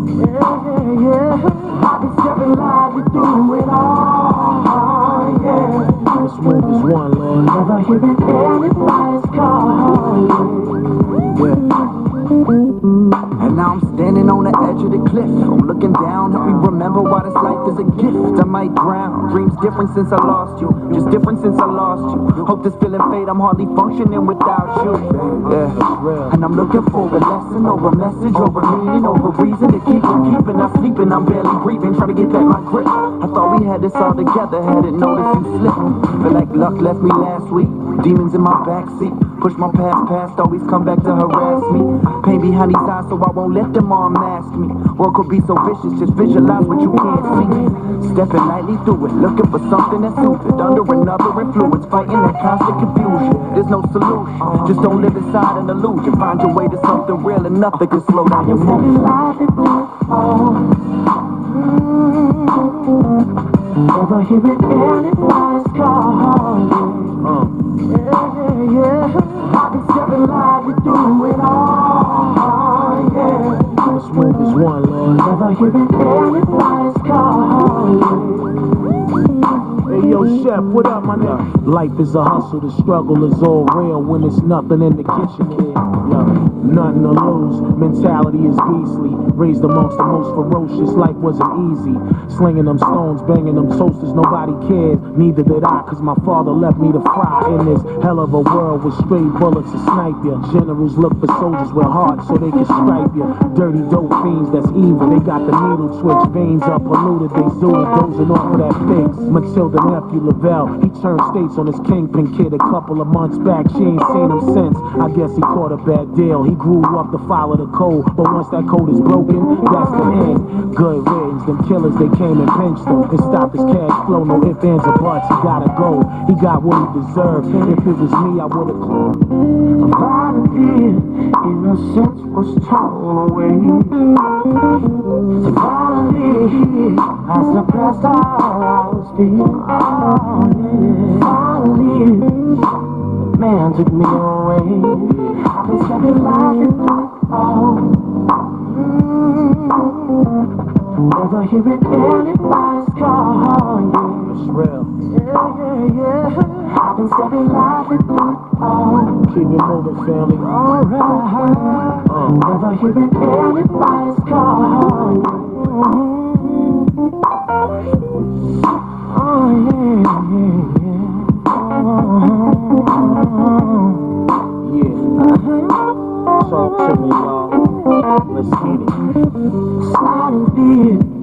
I can step in line to do it all, yeah. As smooth as one, Lord. Never hearing anybody's call, Yeah. And now I'm standing on the edge of the cliff. I'm looking down, help me remember why this life is a gift. I might drown, dreams different since I lost you. Just different since I lost you. Hope this feeling fade, I'm hardly functioning without you. Yeah, and I'm looking for a lesson or a message or a meaning or a reason to keep on keeping. I'm sleeping, I'm barely breathing, trying to get back my grip. I thought we had this all together, hadn't noticed you slip. Feel like luck left me last week. Demons in my backseat, push my past, always come back to harass me. Pain behind these eyes, so I won't let them unmask me. World could be so vicious, just visualize what you can't see. Stepping lightly through it, looking for something that's suited. Under another influence, fighting that constant confusion. There's no solution, just don't live inside an illusion. Find your way to something real and nothing can slow down your motion. Never hearing anybody's call, yeah. I can step in line to do it all, yeah. As smooth as one, Lord. Never hearing anybody's call. Hey, yo, Chef, what up, my nigga? Life is a hustle, the struggle is all real when there's nothing in the kitchen, kid. Yo, nothing to lose, mentality is beastly. Raised amongst the most ferocious, life wasn't easy. Slinging them stones, banging them toasters, nobody cared. Neither did I, cause my father left me to fry in this hell of a world with straight bullets to snipe ya. Generals look for soldiers with hearts so they can stripe ya. Dirty dope fiends, that's evil. They got the needle twitch, veins are polluted, they zooted, dozing off of that fix. Matilda nephew Lavelle, he turned states on his kingpin kid a couple of months back. She ain't seen him since. I guess he caught a bad deal. He grew up to follow the code, but once that code is broken, that's the end. Good riddance, them killers, they came and pinched him. It stopped his cash flow, no ifs, ands, or buts. He gotta go. He got what he deserved. If it was me, I would've called. A volunteer, innocence was torn away. A volunteer, I suppressed all I was feeling. Finally, man took me away. I've been stepping life and never hearing anybody's call, yeah. It's real. Yeah. I've been stepping life and Keep it moving, family. alright. Never hearing anybody's call, oh yeah. Talk to me, y'all. Let's get it. Sliding fear.